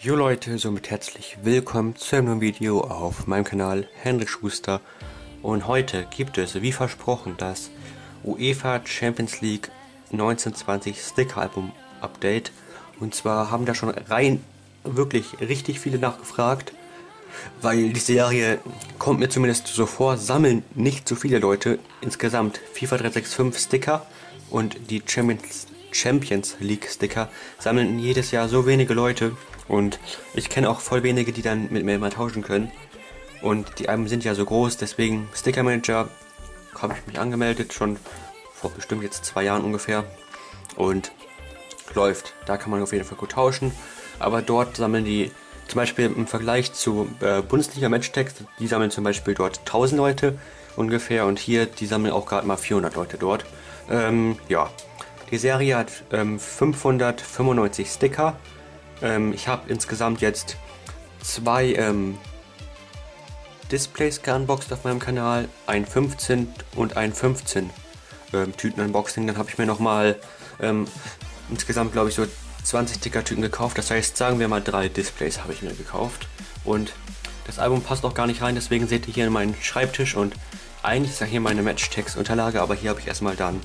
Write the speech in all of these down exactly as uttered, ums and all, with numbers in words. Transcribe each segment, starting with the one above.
Jo Leute, somit herzlich willkommen zu einem neuen Video auf meinem Kanal Henrik Schuster. Und heute gibt es, wie versprochen, das UEFA Champions League neunzehn zwanzig Sticker Album Update. Und zwar haben da schon rein wirklich richtig viele nachgefragt, weil die Serie, kommt mir zumindest so vor, sammeln nicht so viele Leute. Insgesamt FIFA drei sechs fünf Sticker und die Champions, Champions League Sticker sammeln jedes Jahr so wenige Leute. Und ich kenne auch voll wenige, die dann mit mir mal tauschen können. Und die Alben sind ja so groß, deswegen Sticker Manager habe ich mich angemeldet, schon vor bestimmt jetzt zwei Jahren ungefähr. Und läuft, da kann man auf jeden Fall gut tauschen. Aber dort sammeln die, zum Beispiel im Vergleich zu äh, Bundesliga Matchtext, die sammeln zum Beispiel dort tausend Leute ungefähr. Und hier, die sammeln auch gerade mal vierhundert Leute dort. Ähm, ja, die Serie hat ähm, fünfhundertfünfundneunzig Sticker. Ich habe insgesamt jetzt zwei ähm, Displays geunboxed auf meinem Kanal, ein fünfzehn und ein fünfzehn ähm, Tüten Unboxing. Dann habe ich mir nochmal ähm, insgesamt, glaube ich, so zwanzig Sticker-Tüten gekauft. Das heißt, sagen wir mal drei Displays habe ich mir gekauft. Und das Album passt auch gar nicht rein, deswegen seht ihr hier meinen Schreibtisch und eigentlich ist ja hier meine Matchtext-Unterlage, aber hier habe ich erstmal dann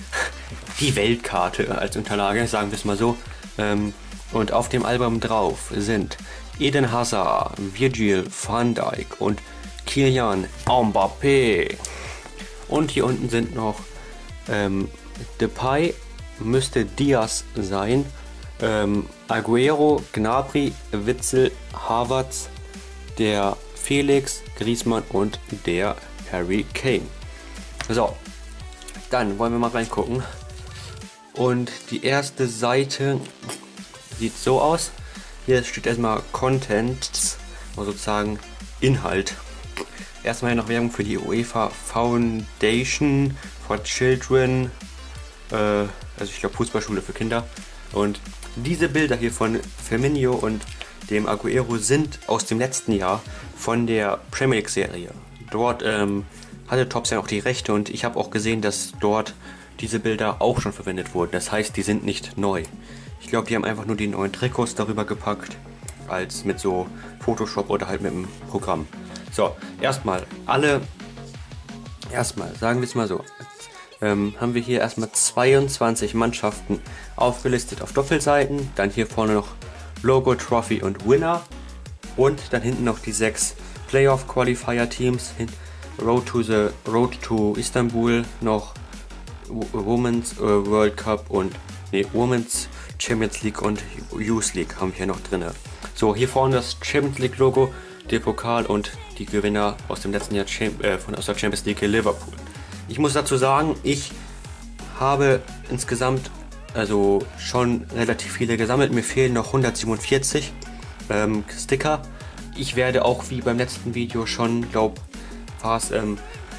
die Weltkarte als Unterlage, sagen wir es mal so. Ähm, Und auf dem Album drauf sind Eden Hazard, Virgil van Dijk und Kylian Mbappé. Und hier unten sind noch ähm, Depay, müsste Diaz sein, ähm, Aguero, Gnabry, Witzel, Havertz, der Felix, Griezmann und der Harry Kane. So, dann wollen wir mal reingucken. Und die erste Seite sieht so aus. Hier steht erstmal Content, also sozusagen Inhalt. Erstmal hier noch Werbung für die UEFA Foundation for Children, äh, also ich glaube Fußballschule für Kinder. Und diese Bilder hier von Firmino und dem Aguero sind aus dem letzten Jahr von der Premier League Serie. Dort ähm, hatte Tops ja auch die Rechte und ich habe auch gesehen, dass dort diese Bilder auch schon verwendet wurden. Das heißt, die sind nicht neu. Ich glaube, die haben einfach nur die neuen Trikots darüber gepackt, als mit so Photoshop oder halt mit dem Programm. So, erstmal alle, erstmal, sagen wir es mal so, ähm, haben wir hier erstmal zweiundzwanzig Mannschaften aufgelistet auf Doppelseiten, dann hier vorne noch Logo, Trophy und Winner und dann hinten noch die sechs Playoff Qualifier Teams, Road to the Road to Istanbul, noch Women's äh, World Cup und nee, Women's Champions League und Youth League haben wir hier noch drin. So, hier vorne das Champions League Logo, der Pokal und die Gewinner aus dem letzten Jahr Cham äh, von aus der Champions League Liverpool. Ich muss dazu sagen, ich habe insgesamt also schon relativ viele gesammelt. Mir fehlen noch hundertsiebenundvierzig ähm, Sticker. Ich werde auch wie beim letzten Video schon, glaube war es ähm,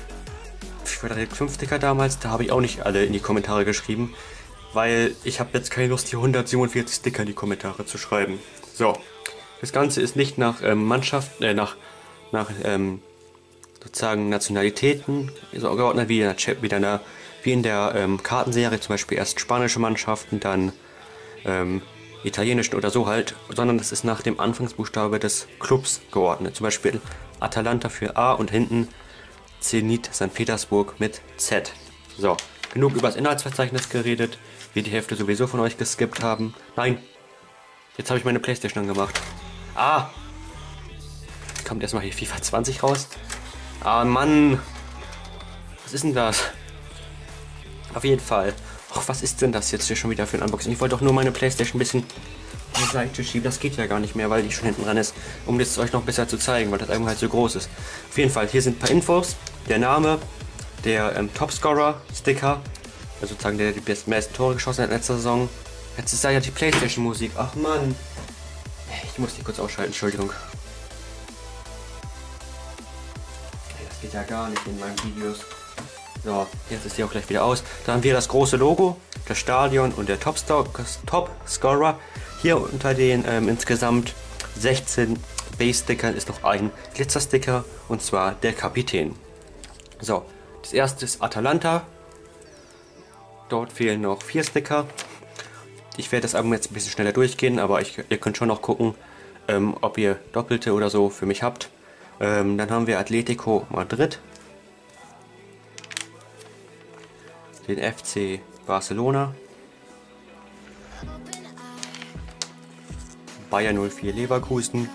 fünf Sticker damals, da habe ich auch nicht alle in die Kommentare geschrieben. Weil ich habe jetzt keine Lust, die hundertsiebenundvierzig Sticker in die Kommentare zu schreiben. So, das Ganze ist nicht nach ähm, Mannschaft, äh, nach, nach ähm, sozusagen Nationalitäten so geordnet wie in der, wie in der, wie in der ähm, Kartenserie, zum Beispiel erst spanische Mannschaften, dann ähm, italienischen oder so halt, sondern das ist nach dem Anfangsbuchstabe des Clubs geordnet. Zum Beispiel Atalanta für A und hinten Zenit Sankt Petersburg mit Z. So, genug über das Inhaltsverzeichnis geredet. Wir die Hälfte sowieso von euch geskippt haben. Nein, jetzt habe ich meine Playstation angemacht. Ah, kommt erstmal hier FIFA zwanzig raus. Ah Mann, was ist denn das? Auf jeden Fall. Ach, was ist denn das jetzt hier schon wieder für ein Unboxing? Ich wollte doch nur meine Playstation ein bisschen an die Seite schieben. Das geht ja gar nicht mehr, weil die schon hinten dran ist, um das euch noch besser zu zeigen, weil das Album halt so groß ist. Auf jeden Fall, hier sind ein paar Infos. Der Name, der ähm, Topscorer, Sticker, also sozusagen der, der die meisten Tore geschossen hat in letzter Saison. Jetzt ist da ja die Playstation-Musik. Ach Mann. Ich muss die kurz ausschalten, Entschuldigung. Das geht ja gar nicht in meinen Videos. So, jetzt ist die auch gleich wieder aus. Dann haben wir das große Logo, das Stadion und der Top-Scorer. Hier unter den ähm, insgesamt sechzehn Base-Stickern ist noch ein Glitzer-Sticker und zwar der Kapitän. So, das erste ist Atalanta. Dort fehlen noch vier Sticker. Ich werde das Album jetzt ein bisschen schneller durchgehen, aber ich, ihr könnt schon noch gucken, ähm, ob ihr Doppelte oder so für mich habt. Ähm, dann haben wir Atletico Madrid, den F C Barcelona, Bayer null vier Leverkusen,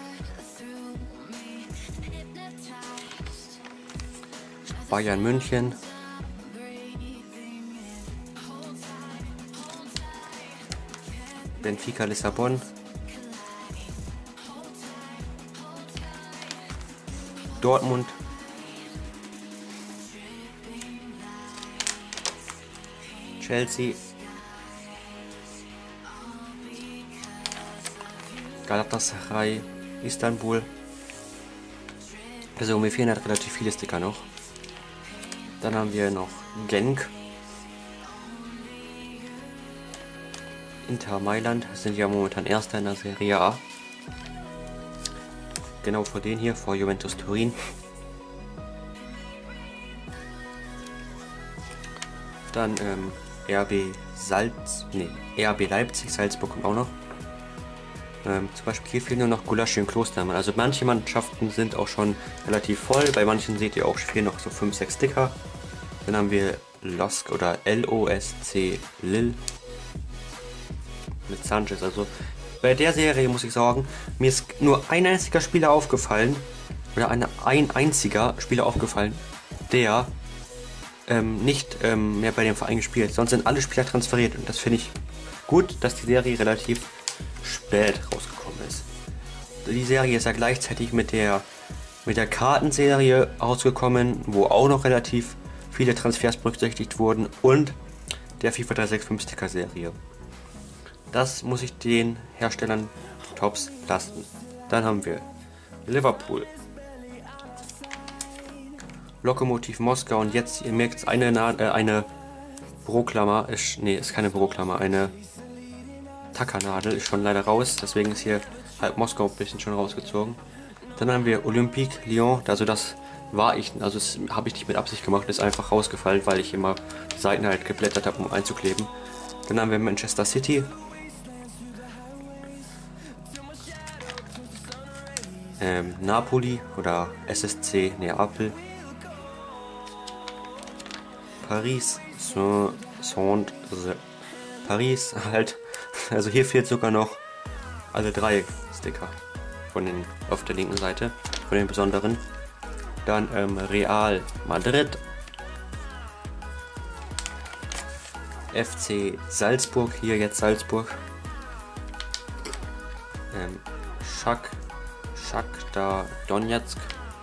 Bayern München, Benfica Lissabon, Dortmund, Chelsea, Galatasaray, Istanbul. Also mir fehlen halt relativ viele Sticker noch. Dann haben wir noch Genk, Inter Mailand, sind ja momentan Erster in der Serie A. Genau vor denen hier, vor Juventus Turin. Dann ähm, R B Salz, nee, R B Leipzig, Salzburg kommt auch noch. Ähm, zum Beispiel hier fehlen nur noch Gulaschi und Klostermann. Also manche Mannschaften sind auch schon relativ voll, bei manchen seht ihr auch fehlen noch so fünf, sechs Sticker. Dann haben wir Losk oder L O S C Lille mit Sanchez. Also bei der Serie muss ich sagen, mir ist nur ein einziger Spieler aufgefallen, oder eine, ein einziger Spieler aufgefallen, der ähm, nicht ähm, mehr bei dem Verein gespielt hat. Sonst sind alle Spieler transferiert und das finde ich gut, dass die Serie relativ spät rausgekommen ist. Die Serie ist ja gleichzeitig mit der, mit der Kartenserie rausgekommen, wo auch noch relativ viele Transfers berücksichtigt wurden, und der FIFA drei sechs fünf Sticker Serie. Das muss ich den Herstellern tops lassen. Dann haben wir Liverpool, Lokomotiv Moskau, und jetzt, ihr merkt, eine, äh, eine Büroklammer, ist, nee, ist keine Büroklammer, eine Tackernadel ist schon leider raus, deswegen ist hier halb Moskau ein bisschen schon rausgezogen. Dann haben wir Olympique Lyon, also das war ich, also das habe ich nicht mit Absicht gemacht, ist einfach rausgefallen, weil ich immer Seiten halt geblättert habe, um einzukleben. Dann haben wir Manchester City, ähm, Napoli oder S S C Neapel, Paris, Saint, Saint, Paris halt, also hier fehlt sogar noch alle drei Sticker von den, auf der linken Seite, von den besonderen. Dann ähm, Real Madrid, F C Salzburg, hier jetzt Salzburg, ähm, Schak, Shakhtar Donetsk,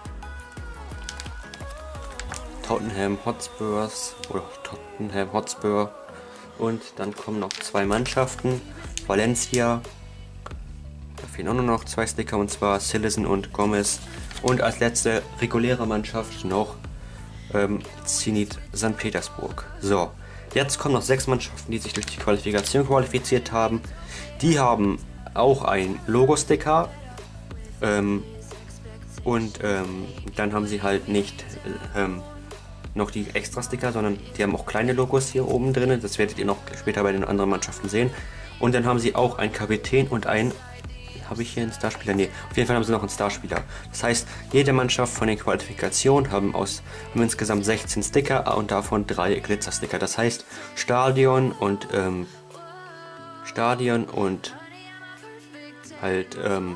Tottenham Hotspurs oder Tottenham Hotspur, und dann kommen noch zwei Mannschaften, Valencia, da fehlen auch nur noch zwei Sticker, und zwar Silesen und Gomez, und als letzte reguläre Mannschaft noch ähm, Zenit Sankt Petersburg. So, jetzt kommen noch sechs Mannschaften, die sich durch die Qualifikation qualifiziert haben. Die haben auch ein Logo-Sticker, ähm, und ähm, dann haben sie halt nicht ähm, noch die Extra-Sticker, sondern die haben auch kleine Logos hier oben drin. Das werdet ihr noch später bei den anderen Mannschaften sehen. Und dann haben sie auch einen Kapitän und einen, habe ich hier einen Starspieler? Ne, auf jeden Fall haben sie noch einen Starspieler. Das heißt, jede Mannschaft von den Qualifikationen haben, aus, haben insgesamt sechzehn Sticker und davon drei Glitzer-Sticker. Das heißt, Stadion und ähm, Stadion und halt ähm,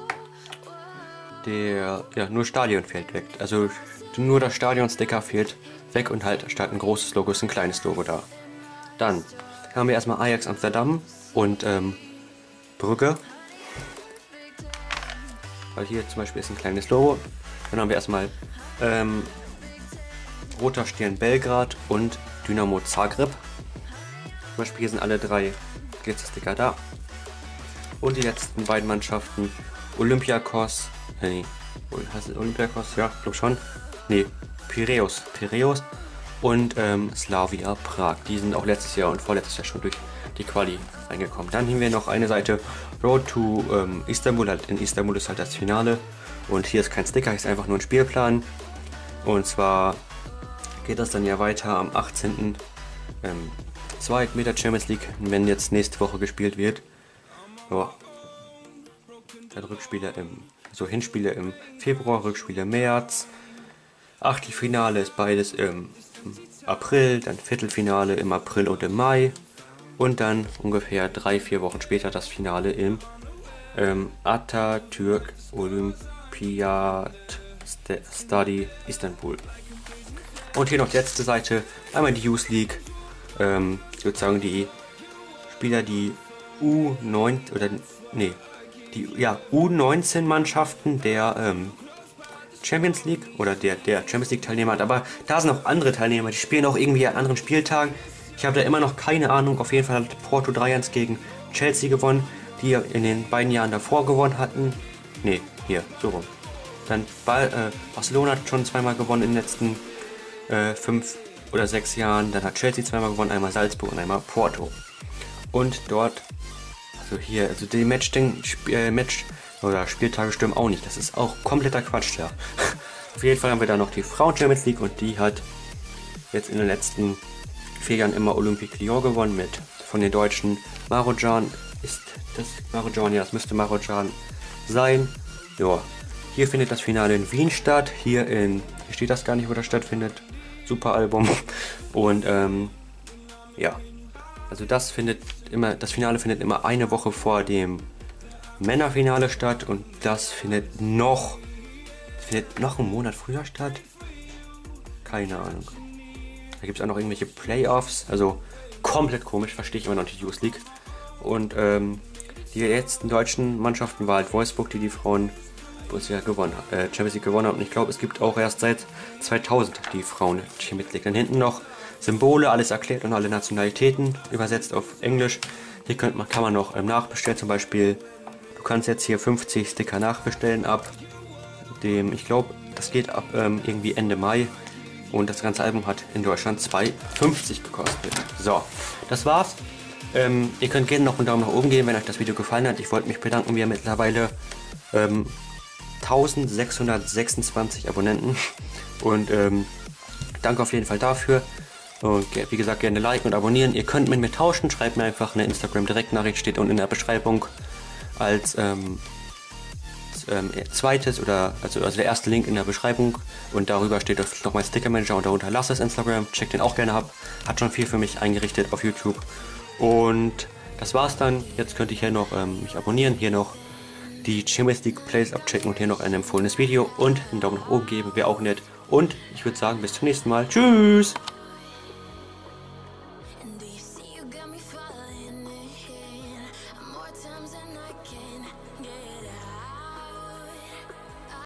der, ja, nur Stadion fällt weg. Also nur das Stadion-Sticker fehlt weg und halt statt ein großes Logo ist ein kleines Logo da. Dann haben wir erstmal Ajax Amsterdam und ähm, Brügge. Weil hier zum Beispiel ist ein kleines Logo. Dann haben wir erstmal ähm, Roter Stern Belgrad und Dynamo Zagreb. Zum Beispiel hier sind alle drei Glitzersticker da. Und die letzten beiden Mannschaften Olympiakos, äh, nee, heißt es Olympiakos? Ja, glaub schon. Nee, Piraeus, Piraeus und ähm, Slavia Prag. Die sind auch letztes Jahr und vorletztes Jahr schon durch die Quali reingekommen. Dann haben wir noch eine Seite Road to ähm, Istanbul. Halt in Istanbul ist halt das Finale. Und hier ist kein Sticker, ist einfach nur ein Spielplan. Und zwar geht das dann ja weiter am achtzehnten Ähm, zweiten mit der Champions League, wenn jetzt nächste Woche gespielt wird. Ja. also Rückspiele im, so Hinspiele im Februar, Rückspiele im März. Achtelfinale ist beides im April, dann Viertelfinale im April und im Mai. Und dann ungefähr drei, vier Wochen später das Finale im ähm, Atatürk Olympiad Stadi Istanbul. Und hier noch die letzte Seite, einmal die Youth League, ähm, sozusagen die Spieler, die U neun oder nee, die ja U neunzehn Mannschaften der ähm, Champions League oder der der Champions League Teilnehmer hat, aber da sind auch andere Teilnehmer, die spielen auch irgendwie an anderen Spieltagen. Ich habe da immer noch keine Ahnung. Auf jeden Fall hat Porto drei eins gegen Chelsea gewonnen, die in den beiden Jahren davor gewonnen hatten. Ne, hier, so rum. Dann äh, Barcelona hat schon zweimal gewonnen in den letzten äh, fünf oder sechs Jahren. Dann hat Chelsea zweimal gewonnen, einmal Salzburg und einmal Porto. Und dort, also hier, also die Match-Ding, äh, Match oder Spieltage stimmen auch nicht. Das ist auch kompletter Quatsch, ja. Auf jeden Fall haben wir da noch die Frauen-Champions League und die hat jetzt in den letzten vier Jahren immer Olympique Lyon gewonnen mit von den Deutschen Marojan. Ist das Marojan? Ja, es müsste Marojan sein. Ja, hier findet das Finale in Wien statt. Hier in, hier steht das gar nicht, wo das stattfindet. Super Album. Und ähm, ja, also das findet immer, das Finale findet immer eine Woche vor dem Männerfinale statt und das findet noch, findet noch einen Monat früher statt. Keine Ahnung. Da gibt es auch noch irgendwelche Playoffs, also komplett komisch, verstehe ich immer noch die Youth League. Und ähm, die letzten deutschen Mannschaften war halt Wolfsburg, die die Frauen Bundesliga gewonnen, äh, Champions League gewonnen haben. Und ich glaube, es gibt auch erst seit zweitausend die Frauen Champions League. Dann hinten noch Symbole, alles erklärt und alle Nationalitäten übersetzt auf Englisch. Hier könnt man, kann man noch ähm, nachbestellen, zum Beispiel, du kannst jetzt hier fünfzig Sticker nachbestellen ab dem, ich glaube, das geht ab ähm, irgendwie Ende Mai. Und das ganze Album hat in Deutschland zwei fünfzig gekostet. So, das war's. Ähm, ihr könnt gerne noch einen Daumen nach oben geben, wenn euch das Video gefallen hat. Ich wollte mich bedanken, wir haben mittlerweile ähm, eintausendsechshundertsechsundzwanzig Abonnenten. Und ähm, danke auf jeden Fall dafür. Und wie gesagt, gerne liken und abonnieren. Ihr könnt mit mir tauschen. Schreibt mir einfach eine Instagram-Direktnachricht, steht unten in der Beschreibung als ähm, Ähm, zweites oder also, also der erste Link in der Beschreibung und darüber steht noch mein Sticker Manager und darunter lasst es Instagram, checkt den auch gerne ab, hat schon viel für mich eingerichtet auf YouTube und das war's dann. Jetzt könnt ihr hier noch ähm, mich abonnieren, hier noch die Champions League Plays abchecken und hier noch ein empfohlenes Video und einen Daumen nach oben geben, wäre auch nett und ich würde sagen bis zum nächsten Mal, tschüss!